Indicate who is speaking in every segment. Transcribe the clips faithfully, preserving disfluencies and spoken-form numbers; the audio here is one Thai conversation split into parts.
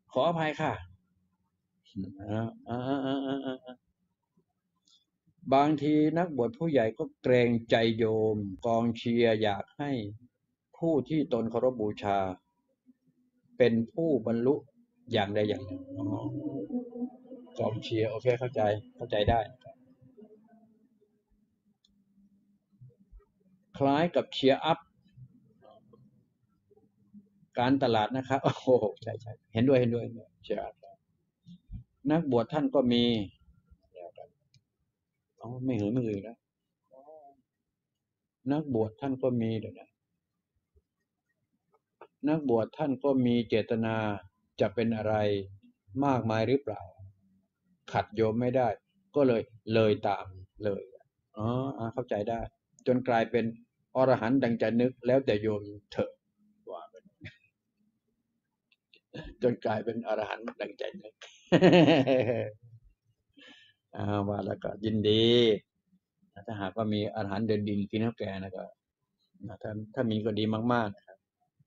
Speaker 1: ขออภัยค่ะอ่าอ่าอ่าอ่าอ่าบางทีนักบวชผู้ใหญ่ก็เกรงใจโยมกองเชียร์อยากให้ผู้ที่ตนเคารพบูชาเป็นผู้บรรลุอย่างใดอย่างหนึ่งอ๋อกองเชียร์โอเคเข้าใจเข้าใจได้คล้ายกับเชียร์อัพการตลาดนะครับโอ้โหใช่ใช่เห็นด้วยเห็นด้วยเชียร์อัพนักบวชท่านก็มีอ๋อไม่หือไม่อือแล้วนักบวชท่านก็มีเดี๋ยวนะนักบวชท่านก็มีเจตนาจะเป็นอะไรมากมายหรือเปล่าขัดโยมไม่ได้ก็เลยเลยตามเลยอ๋อเข้าใจได้จนกลายเป็นอรหันต์ดังใจนึกแล้วแต่โยมเถอะว่าจนกลายเป็นอรหันต์ดังใจนึกอ่าว่าแล้วก็ยินดีถ้าหากว่ามีอรหันต์เดินดินกินข้าวแกงนะก็ถ้าถ้ามีก็ดีมากๆนะครับ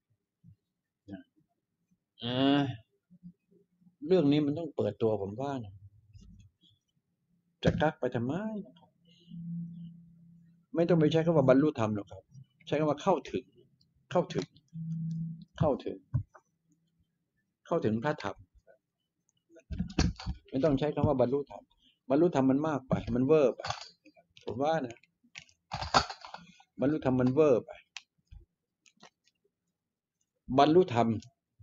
Speaker 1: อ่าเรื่องนี้มันต้องเปิดตัวผมว่านะจะกักไปทำไมไม่ต้องไปใช้คำว่าบรรลุธรรมหรอกครับใช้คำว่าเข้าถึงเข้าถึงเข้าถึงเข้าถึงพระธรรมไม่ต้องใช้คำว่าบรรลุธรรมบรรลุธรรมมันมากไปมันเวอร์ไปผมว่านะบรรลุธรรมมันเวอร์ไปบรรลุธรรม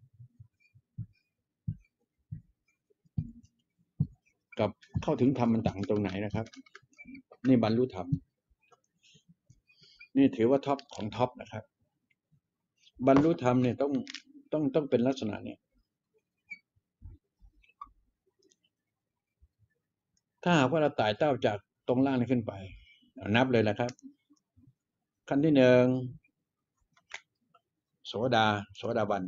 Speaker 1: กับเข้าถึงธรรมมันต่างตรงไหนนะครับนี่บรรลุธรรมนี่ถือว่าท็อปของท็อปนะครับบรรลุธรรมเนี่ยต้องต้องต้องเป็นลักษณะนี้ถ้าหากว่าเราไต่เต้าจากตรงล่างนี้ขึ้นไปนับเลยนะครับขั้นที่หนึ่งโสดาโสดาบัน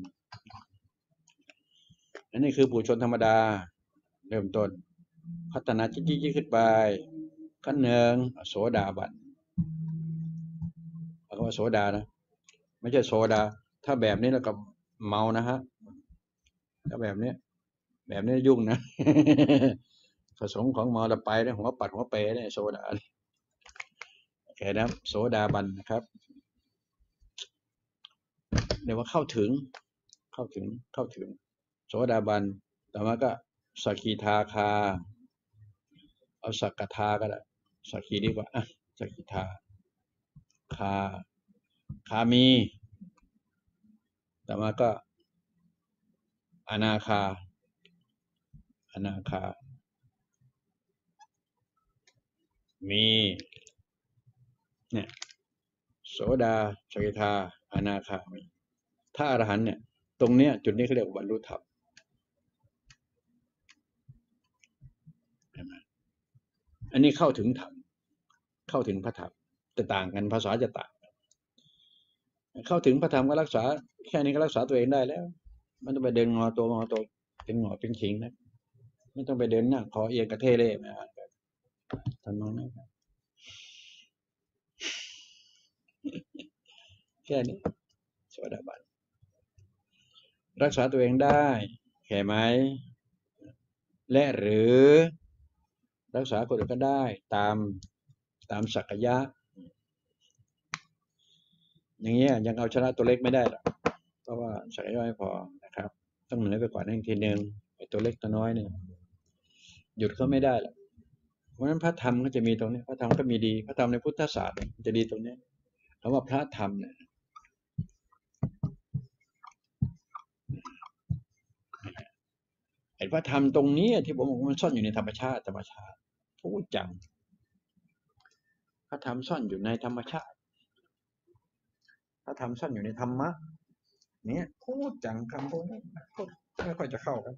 Speaker 1: อันนี้คือปุถุชนธรรมดาเริ่มต้นพัฒนาจิ๊กๆขึ้นไปขั้นหนึ่งโสดาบันคำว่าโสดานะไม่ใช่โซดาถ้าแบบนี้แล้วก็เมานะฮะถ้าแบบนี้แบบนี้ยุ่งนะผสมของเมาแล้วไปเนี่ยหัวปัดหัวเปเนี่ยโซดาโอเคนะโสดาบันนะครับเรียกว่าเข้าถึงเข้าถึงเข้าถึงโสดาบันต่อมาก็สกิทาคาเอาสักกทาก็ได้สักขีดีกว่าอ่ะสกิทาคาคามีต่อมาก็อนาคาอนาคามีเนี่ยโสดาสกิทาอนาคามีถ้าอรหันต์เนี่ยตรงเนี้ยจุดนี้เขาเรียกว่าบรรลุธรรมใช่ไหมอันนี้เข้าถึงธรรมเข้าถึงพระธรรมจะต่างกันภาษาจะต่างเข้าถึงพระธรรมก็รักษาแค่นี้ก็รักษาตัวเองได้แล้วไม่ต้องไปเดินงอตัวงอตัวเป็นหงอเป็นขิงนะไม่ต้องไปเดินหน้าคอเอียงกระเทเล่นะทำนองนั้นแค่นี้โสดาบันรักษาตัวเองได้แค่ไหมและหรือรักษาคนอื่นก็ได้ตามตามศักยะอย่างเงี้ยยังเอาชนะตัวเล็กไม่ได้หรอกเพราะว่าศักยะไม่พอนะครับต้องเหนือไปกว่านั้นทีหนึ่งไอ้ตัวเล็กตัวน้อยเนี่ยหยุดเขาไม่ได้หรอกเพราะฉะนั้นพระธรรมก็จะมีตรงนี้พระธรรมก็มีดีพระธรรมในพุทธศาสตร์จะดีตรงนี้คำว่าพระธรรมเนี่ยไอ้พระธรรมตรงนี้ที่ผมบอกมันซ่อนอยู่ในธรรมชาติธรรมชาติพูดจังพระธรรมซ่อนอยู่ในธรรมชาติพระธรรมซ่อนอยู่ในธรรมะเนี่ยพูดจังคำพวกนี้ไม่ค่อยจะเข้ากัน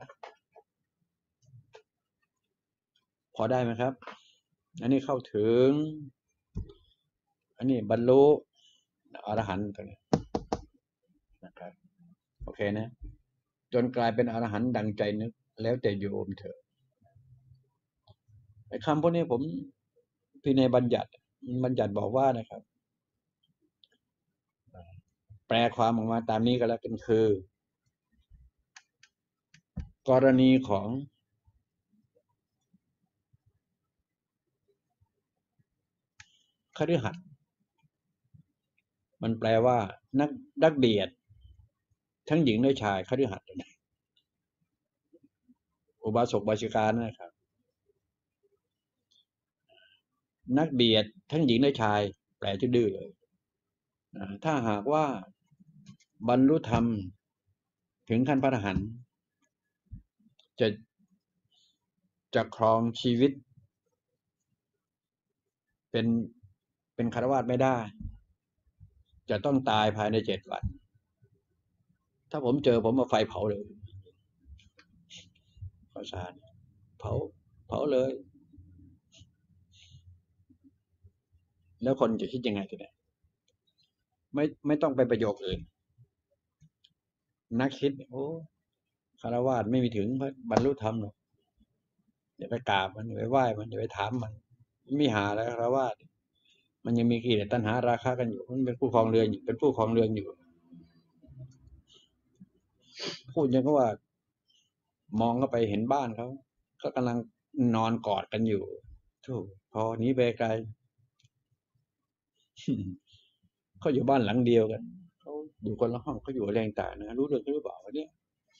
Speaker 1: พอได้ไหมครับอันนี้เข้าถึงอันนี้บรรลุอรหันต์ตรงนี้นะครับโอเคนะจนกลายเป็นอรหันต์ดังใจนึกแล้วแต่โยมเถอะไอ้คำพวกนี้ผมพี่ในบัญญัติบัญญัติบอกว่านะครับแปลความออกมาตามนี้ก็แล้วกันคือกรณีของคฤหัสถ์มันแปลว่านักนักเบียดทั้งหญิงและชายคฤหัสถ์อุบาสกบาสิกานะครับนักเบียดทั้งหญิงและชายแปลจะดื้อเลยถ้าหากว่าบรรลุธรรมถึงขั้นพระอรหันต์จะจะครองชีวิตเป็นเป็นฆราวาสไม่ได้จะต้องตายภายในเจ็ดวันถ้าผมเจอผมเอาไฟเผาเลยข้าวสารเผาเผาเลยแล้วคนจะคิดยังไงกันเนี่ยไม่ไม่ต้องไปประโยคอื่นนักคิดโอ้ฆราวาสไม่มีถึงบรรลุธรรมหรอกอย่าไปกราบมันอย่าไปไหว้มันอย่าไปถามมันไม่หาแล้วฆราวาสมันยังมีกิเลสตัณหาราคะกันอยู่มันเป็นผู้ครองเรือนอยู่เป็นผู้ครองเรือนอยู่พูดยังก็ว่ามองเข้าไปเห็นบ้านเขาก็กำลังนอนกอดกันอยู่ถูกพอนี้ไปไกลเขาอยู่บ้านหลังเดียวกันเขาอยู่คนละห้องเขาอยู่แรงต่างนะรู้เรื่องหรือเปล่าวะเนี่ย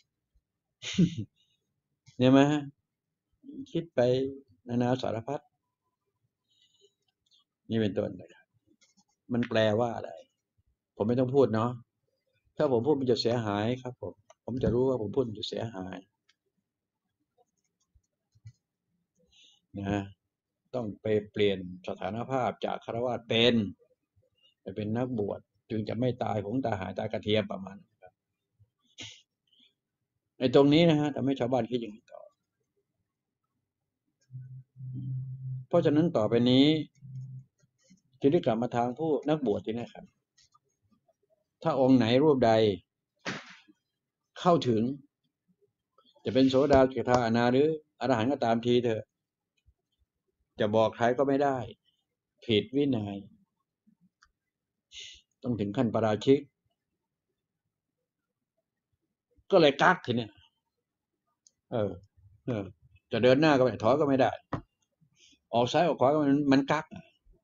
Speaker 1: เนี่ยไหมคิดไปนานาสารพัดนี่เป็นต้นนะครับมันแปลว่าอะไรผมไม่ต้องพูดเนาะถ้าผมพูดมันจะเสียหายครับผมผมจะรู้ว่าผมพูดมันจะเสียหายนะต้องไปเปลี่ยนสถานภาพจากฆราวาสเป็นไปเป็นนักบวชจึงจะไม่ตายหงตาหายตากระเทียมประมาณครับในตรงนี้นะฮะทำให้ชาวบ้านคิดอย่างนี้ต่อเพราะฉะนั้นต่อไปนี้จะได้กลับมาทางผู้นักบวชที่นะครับถ้าองค์ไหนรูปใดเข้าถึงจะเป็นโสดาสกิทาอนาหรืออรหันต์ก็ตามทีเถอะจะบอกใครก็ไม่ได้ผิดวินัยต้องถึงขั้นปราชิกก็เลยกักทีเนี้ยเออเออจะเดินหน้าก็ไม่ถอยก็ไม่ได้ออกซ้ายออกขวาก็มันมันกัก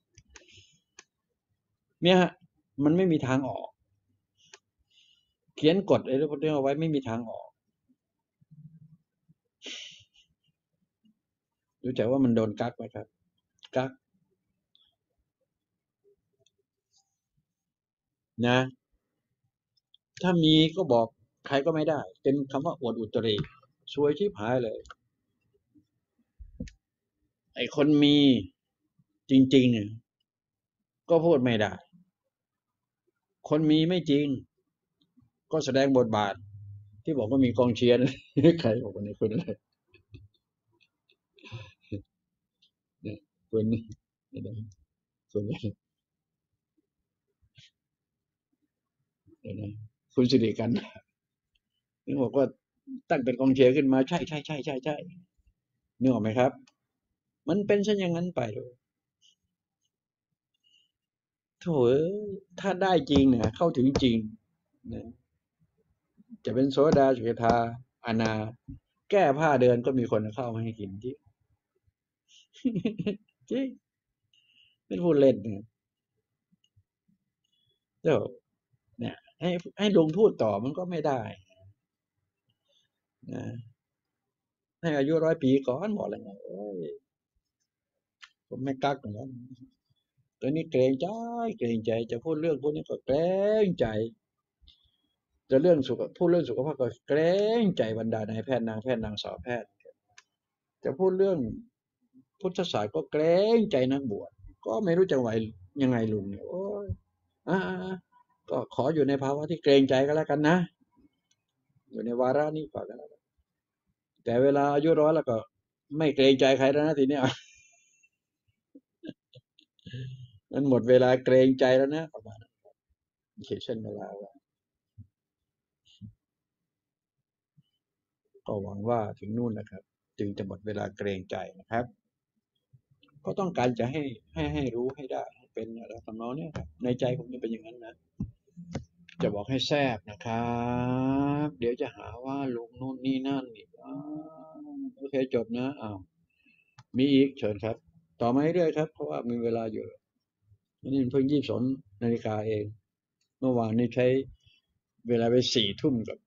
Speaker 1: เนี่ยฮะมันไม่มีทางออกเขียนกฎอะไรพวกนี้เอาไว้ไม่มีทางออกรู้จักว่ามันโดนกักไหมครับกักนะถ้ามีก็บอกใครก็ไม่ได้เป็นคำว่าอวดอุตริซวยชิบหายเลยไอ้คนมีจริงๆเนี่ยก็พูดไม่ได้คนมีไม่จริงก็แสดงบทบาทที่บอกว่ามีกองเชียร์ใครบอกว่าในคนอะไรเนี่ยคนนี้ส่วนใหญ่นะคุณสิริกันนึกบอกว่าตั้งเป็นกองเชียร์ขึ้นมาใช่ใช่ใช่ใช่ใช่นึกออกไหมครับมันเป็นเช่นอย่างนั้นไปเลยโถ่ถ้าได้จริงเนี่ยเข้าถึงจริงนะจะเป็นโสดาสกิทาอนาแก้ผ้าเดินก็มีคนเข้ามาให้กินจริงจริงเป็นพูดเล่นนะเจ้าเนี่ยให้ให้ลุงพูดต่อมันก็ไม่ได้นะให้อายุร้อยปีก่อนบอกอะไรเงี้ยโอ้ยผมไม่กักเหมือนกันตอนนี้เกรงใจเกรงใจจะพูดเรื่องพวกนี้ก็เกรงใจจะเรื่องสุขพูดเรื่องสุขภาพก็เกรงใจบรรดานายแพทย์นางแพทย์นางสาวแพทย์จะพูดเรื่องพุทธศาสตร์ก็เกรงใจนักบวชก็ไม่รู้จะไหวยังไงลุงเนี่ยโอ้ยอ่าก็ขออยู่ในภาวะที่เกรงใจก็แล้วกันนะอยู่ในวาระนี้ก่อนก็แล้วกันแต่เวลาอายุร้อยแล้วก็ไม่เกรงใจใครแล้วนะทีเนี้ยมันหมดเวลาเกรงใจแล้วนะประมาณนั้นเขียนเช่นเวลาว่าก็หวังว่าถึงนู่นนะครับจึงจะหมดเวลาเกรงใจนะครับก็ต้องการจะให้ให้ให้รู้ให้ได้ให้เป็นอะไรทำนองเนี้ยครับในใจผมจะเป็นอย่างนั้นนะจะบอกให้แซบนะครับ เดี๋ยวจะหาว่าลุงโน่นนี่นั่นอีกอ้าวโอเคจบนะอ้าวมีอีกเชิญครับ ต่อมาเรื่อยๆครับ เพราะว่ามีเวลาอยู่นี่มันเพิ่งยี่สิบสองนาฬิกาเอง เมื่อวานนี้ใช้เวลาไปสี่ทุ่มกับ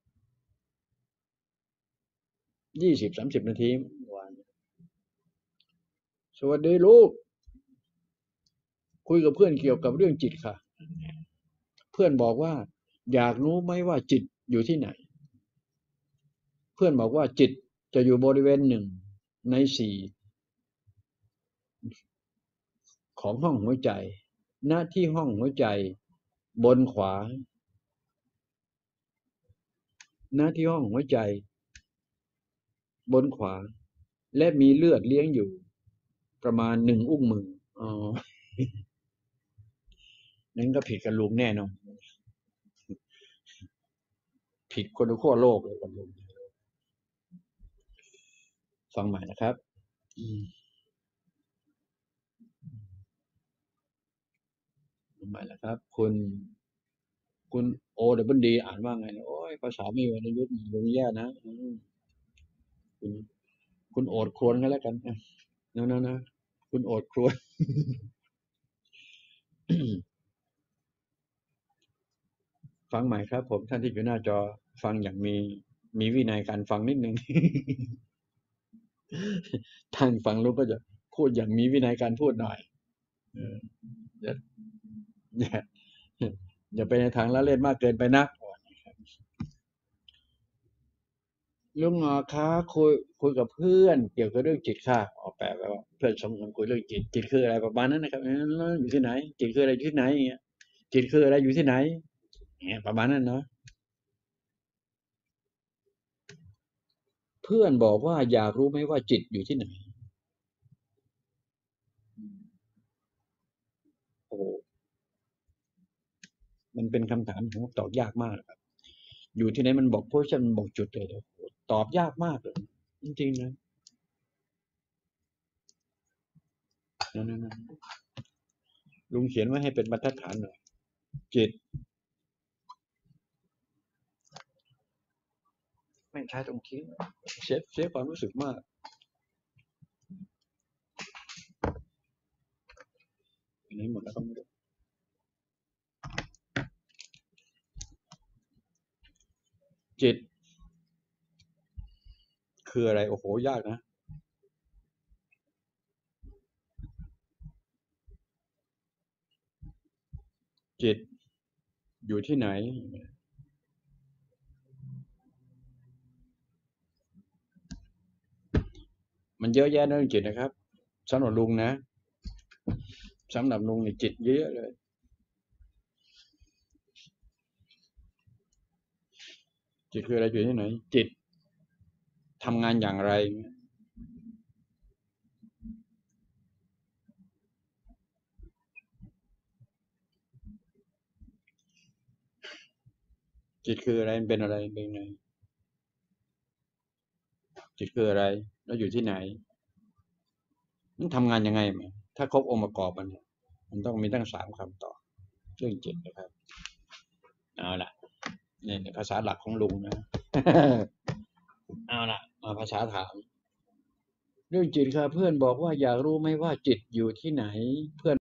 Speaker 1: ยี่สิบสามสิบนาทีเมื่อวานสวัสดีลูก คุยกับเพื่อนเกี่ยวกับเรื่องจิตค่ะ เพื่อนบอกว่า อยากรู้ไหมว่าจิตอยู่ที่ไหน เพื่อนบอกว่าจิตจะอยู่บริเวณหนึ่งในสี่ของห้องหัวใจ หน้าที่ห้องหัวใจบนขวา หน้าที่ห้องหัวใจบนขวา และมีเลือดเลี้ยงอยู่ ประมาณหนึ่งอุ้งมืออ๋อนั้นก็ผิดกับลุงแน่นอนผิดคนละขั้วโลกเลยกับลุงฟังใหม่นะครับฟังใหม่นะครับ คุณ คุณโอเดบันดีอ่านว่าไงนะโอ้ยภาษาไม่วรรณยุทธ์ลุงแย่นะคุณคุณโอดครวนกันแล้วกันนะนะนะคุณโอดครวนฟังใหม่ครับผมท่านที่อยู่หน้าจอฟังอย่างมีมีวินัยการฟังนิดนึงท่านฟังรู้ก็จะพูดอย่างมีวินัยการพูดหน่อยอย่าอย่าอย่าไปในทางละเล่นมากเกินไปนักลุงหงอคะคุยคุยกับเพื่อนเกี่ยวกับเรื่องจิตค่ะออกแปลว่าเพื่อนสองคนคุยเรื่องจิตจิตคืออะไรประมาณนั้นนะครับอยู่ที่ไหนจิตคืออะไรอยู่ที่ไหนอย่างเงี้ยจิตคืออะไรอยู่ที่ไหนเนี่ยประมาณนั้นเนาะเพื่อนบอกว่าอยากรู้ไหมว่าจิตอยู่ที่ไหนโอ้มันเป็นคำถามผมตอบยากมากครับอยู่ที่ไหนมันบอกโพสชั่นบอกจุดเลยตอบยากมากเลยจริงๆนะนั่นๆลุงเขียนไว้ให้เป็นบรรทัดฐานหน่อยจิตไม่ใช่ตรงทิ้งเสียเสียความรู้สึกมากไหนหมดแล้วก็ไม่รู้จิตคืออะไรโอ้โหยากนะจิตอยู่ที่ไหนมันเยอะแยะนะเรื่องจิตนะครับสำหรับลุงนะสำหรับลุงนี่จิตเยอะเลยจิตคืออะไรอยู่ที่ไหนจิตทำงานอย่างไรจิตคืออะไรมันเป็นอะไรเป็นไงจิตคืออะไรแล้วอยู่ที่ไหนมันทำงานยังไงไหมถ้าครบองค์ประกอบมันมันต้องมีตั้งสามคำตอบเรื่องจิตนะครับเอาล่ะนี่ภาษาหลักของลุงนะเอาล่ะมาภาษาถามเรื่องจิตค่ะเพื่อนบอกว่าอยากรู้ไหมว่าจิตอยู่ที่ไหนเพื่อน